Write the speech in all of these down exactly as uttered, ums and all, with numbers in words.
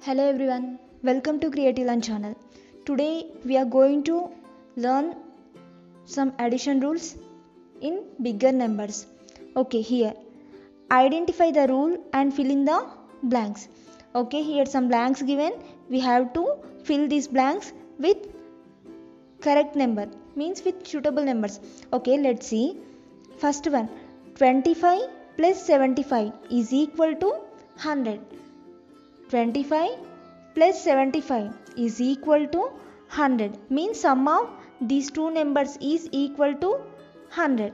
Hello everyone, welcome to Creative Learn channel. Today we are going to learn some addition rules in bigger numbers. Okay, here identify the rule and fill in the blanks. Okay, here some blanks given. We have to fill these blanks with correct number, means with suitable numbers. Okay, let's see. First one, twenty-five plus seventy-five is equal to one hundred. twenty-five plus seventy-five is equal to one hundred, means sum of these two numbers is equal to one hundred.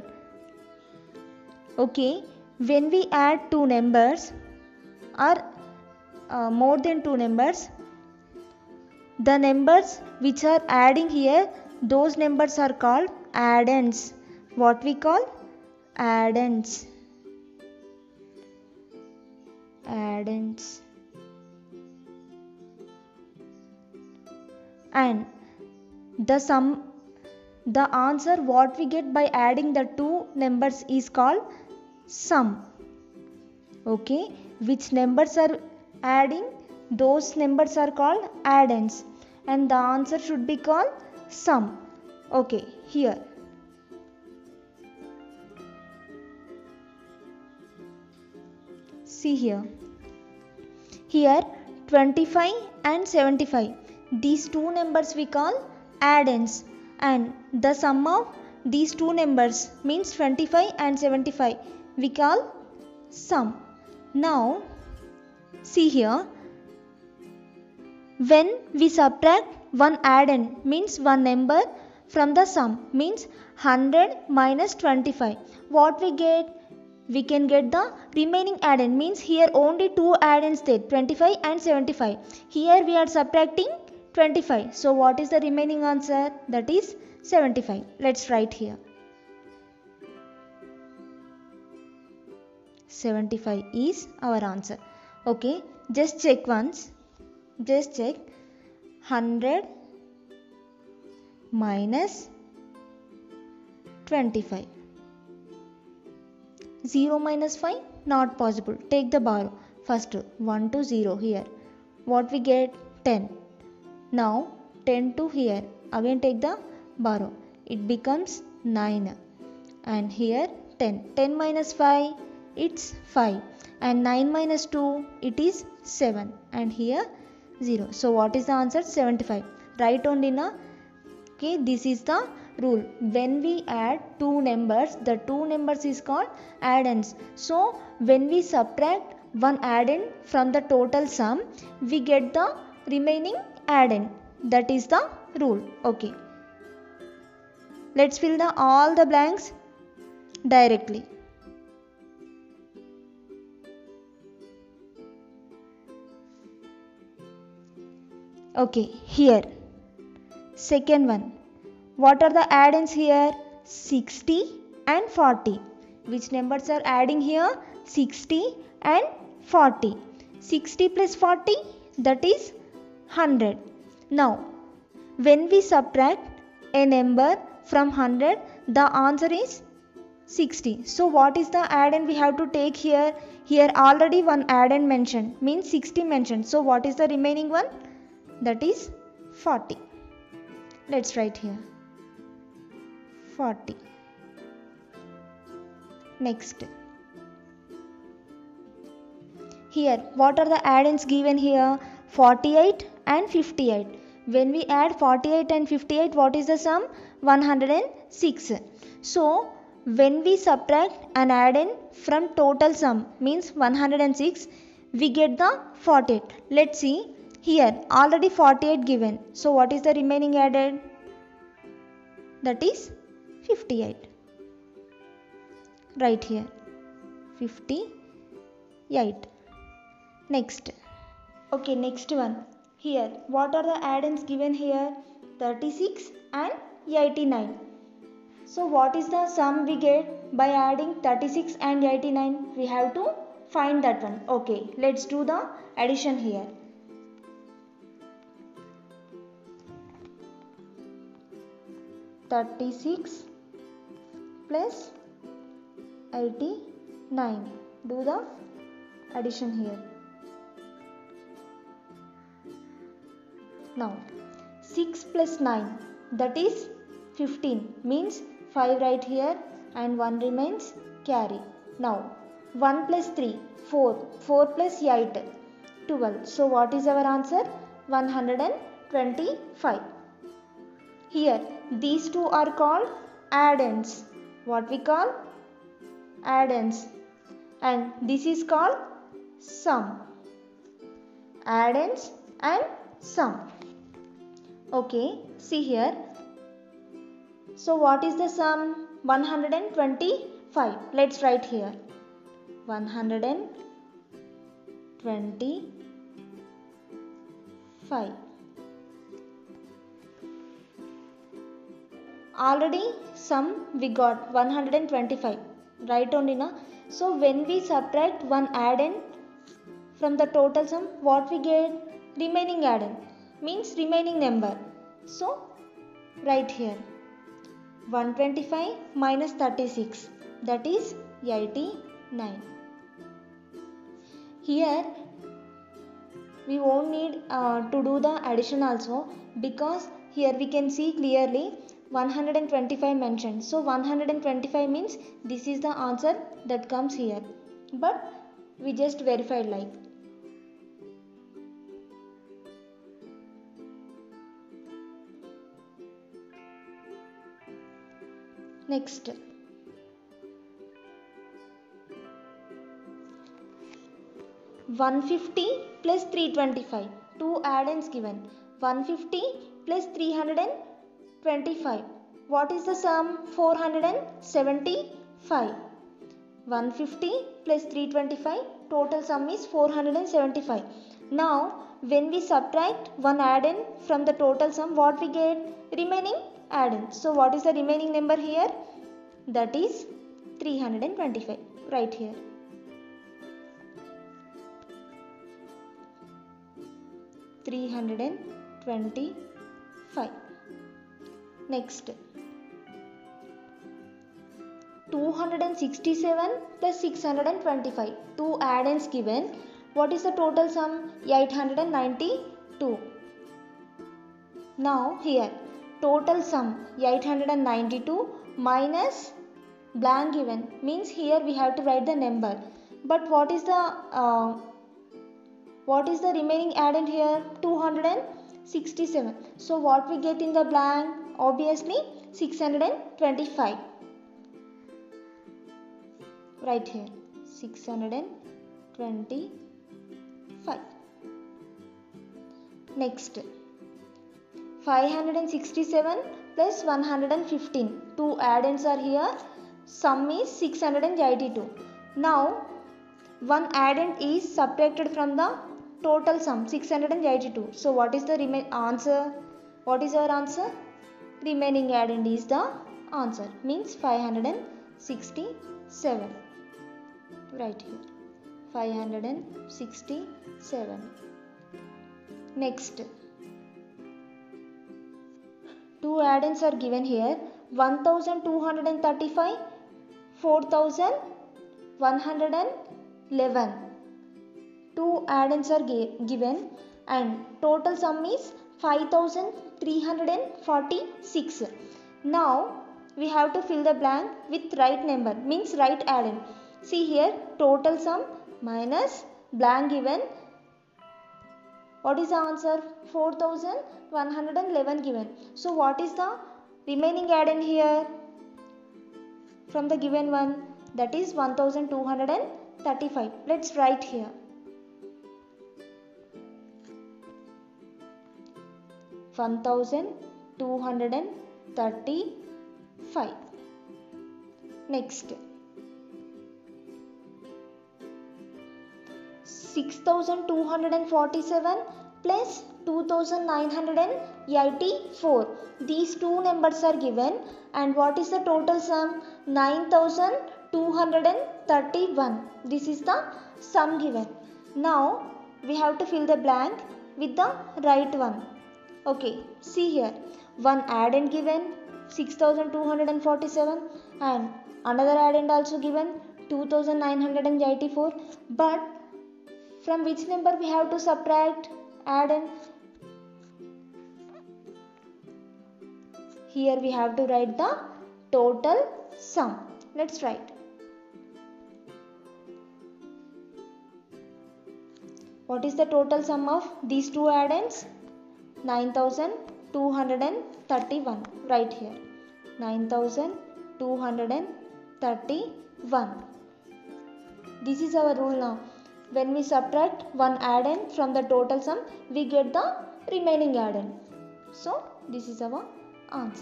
Okay, when we add two numbers or uh, more than two numbers, the numbers which are adding here, those numbers are called addends. What we call addends. Addends. And the sum, the answer what we get by adding the two numbers is called sum. Okay, which numbers are adding, those numbers are called addends, and the answer should be called sum. Okay, here see here here twenty-five and seventy-five, these two numbers we call addends, and the sum of these two numbers means twenty-five and seventy-five we call sum. Now see here, when we subtract one addend means one number from the sum, means one hundred minus twenty-five, what we get? We can get the remaining addend, means here only two addends there, twenty-five and seventy-five. Here we are subtracting twenty-five. So what is the remaining answer? That is seventy-five. Let's write here. seventy-five is our answer. Okay, just check once. Just check. one hundred minus twenty-five. zero minus five, not possible. Take the borrow. First one to zero here. What we get? ten. Now ten to here. Again take the borrow. It becomes nine. And here ten. ten minus five, it's five. And nine minus two, it is seven. And here zero. So what is the answer? seventy-five. Write only na. Okay, this is the rule. When we add two numbers, the two numbers is called addends. So when we subtract one addend from the total sum, we get the remaining addend. That is the rule. Okay, let's fill the all the blanks directly. Okay, here second one, what are the addends here? sixty and forty. Which numbers are adding here? sixty and forty. sixty plus forty, that is one hundred. Now when we subtract a number from one hundred, the answer is sixty. So what is the addend we have to take here? Here already one addend mentioned, means sixty mentioned. So what is the remaining one? That is forty. Let's write here forty. Next, here what are the addends given here? forty-eight and fifty-eight. When we add forty-eight and fifty-eight, what is the sum? one hundred six. So when we subtract an addend from total sum, means one hundred six, we get the forty-eight. Let's see. Here already forty-eight given. So what is the remaining added? That is fifty-eight. Right here fifty-eight. Next. Okay, next one. Here what are the addends given here? thirty-six and eighty-nine. So what is the sum we get by adding thirty-six and eighty-nine? We have to find that one. Okay, let's do the addition here. thirty-six plus eighty-nine. Do the addition here. Now six plus nine, that is fifteen, means five right here and one remains, carry. Now one plus three, four, four plus eight, twelve. So what is our answer? one hundred twenty-five. Here these two are called addends. What we call? Addends. And this is called sum. Addends and sum. Okay, see here. So what is the sum? one hundred twenty-five. Let's write here. one hundred twenty-five. Already sum we got one hundred twenty-five. Right only na? So when we subtract one addend from the total sum, what we get? Remaining addend, means remaining number. So write here one hundred twenty-five minus thirty-six, that is eighty-nine. Here we won't need uh, to do the addition also, because here we can see clearly one hundred twenty-five mentioned. So one hundred twenty-five means this is the answer that comes here, but we just verified like. Next, one hundred fifty plus three hundred twenty-five, two addends given. one hundred fifty plus three hundred twenty-five, what is the sum? four hundred seventy-five. one hundred fifty plus three hundred twenty-five, total sum is four hundred seventy-five. Now when we subtract one addend from the total sum, what we get? Remaining addend. So what is the remaining number here? That is three hundred twenty-five. Right here. three hundred twenty-five. Next, two hundred sixty-seven plus six hundred twenty-five, two addends given. What is the total sum? eight hundred ninety-two. Now here total sum eight hundred ninety-two minus blank given, means here we have to write the number. But what is the uh, what is the remaining addend here? two hundred sixty-seven. So what we get in the blank? Obviously six hundred twenty-five. Right here six hundred twenty-five. Next, five hundred sixty-seven plus one hundred fifteen, two addends are here. Sum is six hundred eighty-two. Now one addend is subtracted from the total sum six hundred eighty-two. So what is the remain answer? What is our answer? Remaining addend is the answer, means five hundred sixty-seven. Right here five hundred sixty-seven. Next, two addends are given here. one thousand two hundred thirty-five, four thousand one hundred eleven. Two addends are given and total sum is five thousand three hundred forty-six. Now we have to fill the blank with right number, means right addend. See here total sum minus blank given. What is the answer? four thousand one hundred eleven given. So what is the remaining addend here from the given one? That is one thousand two hundred thirty-five. Let's write here. one thousand two hundred thirty-five. Next, six thousand two hundred forty-seven plus two thousand nine hundred eighty-four. These two numbers are given and what is the total sum? nine thousand two hundred thirty-one. This is the sum given. Now we have to fill the blank with the right one. Okay, see here one addend given six thousand two hundred forty-seven and another addend also given two thousand nine hundred eighty-four. But from which number we have to subtract addend? Here we have to write the total sum. Let's write. What is the total sum of these two addends? nine thousand two hundred thirty-one. Right here. nine thousand two hundred thirty-one. This is our rule now. When we subtract one addend from the total sum, we get the remaining addend. So, this is our answer.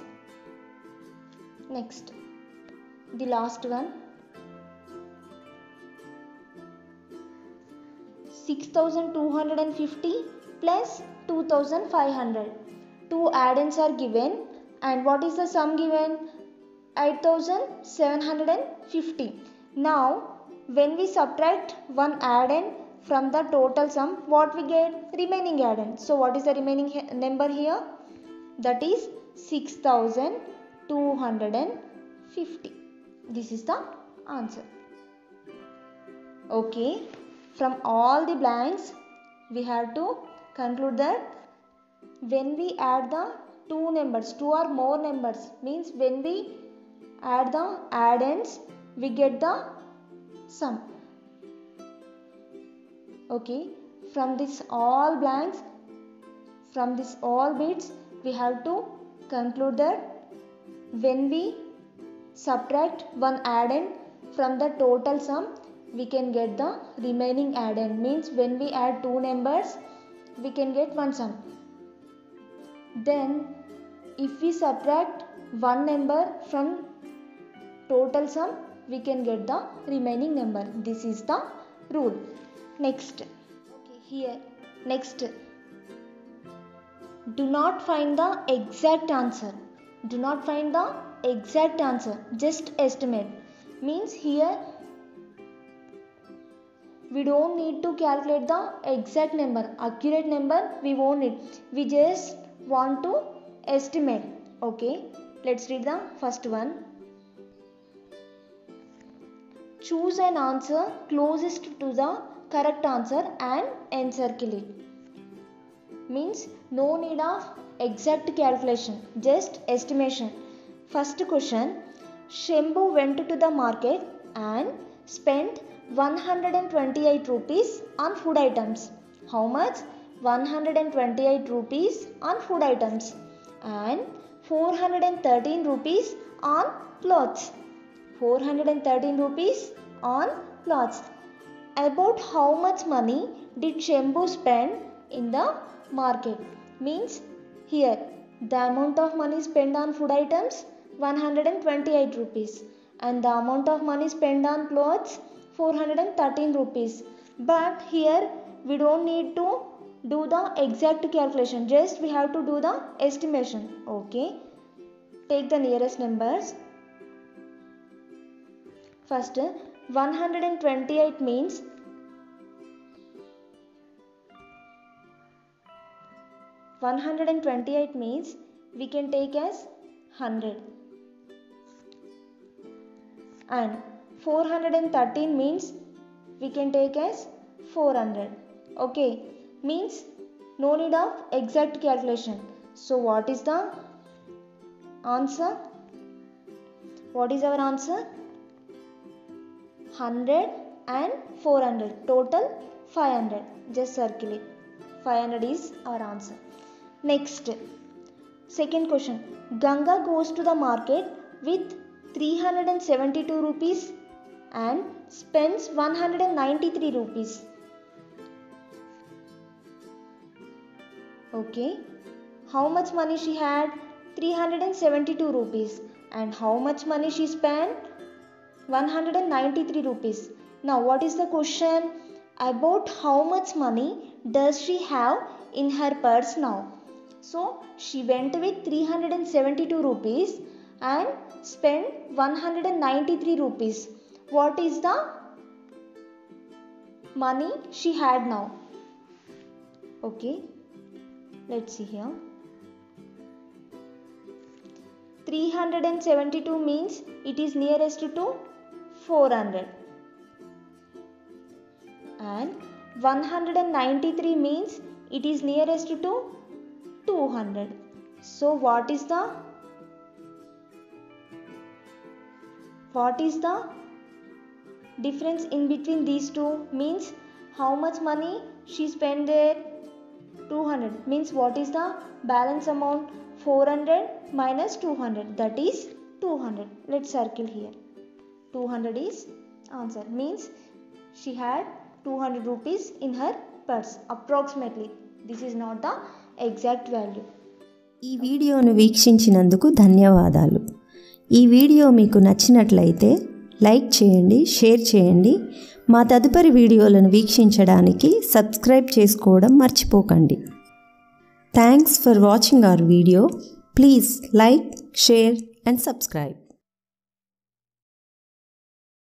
Next, the last one. six thousand two hundred fifty plus two thousand five hundred. Two addends are given, and what is the sum given? eight thousand seven hundred fifty. Now, when we subtract one addend from the total sum, what we get? Remaining addend. So, what is the remaining number here? That is six thousand two hundred fifty. This is the answer. Okay. From all the blanks, we have to conclude that when we add the two numbers, two or more numbers, means when we add the addends, we get the sum. Okay, from this all blanks, from this all bits, we have to conclude that when we subtract one addend from the total sum, we can get the remaining addend. Means when we add two numbers, we can get one sum. Then if we subtract one number from total sum, we can get the remaining number. This is the rule. Next, okay, here, next, do not find the exact answer. Do not find the exact answer, just estimate. Means here we don't need to calculate the exact number, accurate number we won't need. We just want to estimate. Okay, let's read the first one. Choose an answer closest to the correct answer and encircle it. Means no need of exact calculation, just estimation. First question. Shembu went to the market and spent one hundred twenty-eight rupees on food items. How much? one hundred twenty-eight rupees on food items and four hundred thirteen rupees on clothes. four hundred thirteen rupees on clothes. About how much money did Shembu spend in the market? Means here the amount of money spent on food items one hundred twenty-eight rupees and the amount of money spent on clothes four hundred thirteen rupees. But here we don't need to do the exact calculation, just we have to do the estimation. Okay, take the nearest numbers. First, one hundred twenty-eight means one hundred twenty-eight means we can take as one hundred, and four hundred thirteen means we can take as four hundred. Okay, means no need of exact calculation. So what is the answer? What is our answer? one hundred and four hundred, total five hundred. Just circle it. five hundred is our answer. Next, second question. Ganga goes to the market with three hundred seventy-two rupees and spends one hundred ninety-three rupees. Okay, how much money she had? three hundred seventy-two rupees. And how much money she spent? one hundred ninety-three rupees. Now what is the question? About how much money does she have in her purse now? So she went with three hundred seventy-two rupees and spent one hundred ninety-three rupees. What is the money she had now? Okay, let's see here. three hundred seventy-two means it is nearest to four hundred, and one hundred ninety-three means it is nearest to two hundred. So what is the What is the difference in between these two? Means how much money she spent there? two hundred. Means what is the balance amount? four hundred minus two hundred, that is two hundred. Let's circle here. two hundred is answer. Means she had two hundred rupees in her purse approximately. This is not the exact value. ఈ వీడియోను వీక్షించినందుకు ధన్యవాదాలు. ఈ video మీకు నచ్చినట్లయితే like చేయండి, share చేయండి. మా తదుపరి వీడియోలను వీక్షించడానికి సబ్స్క్రైబ్ చేసుకోవడం మర్చిపోకండి. Thanks for watching our video. Please like, share and subscribe.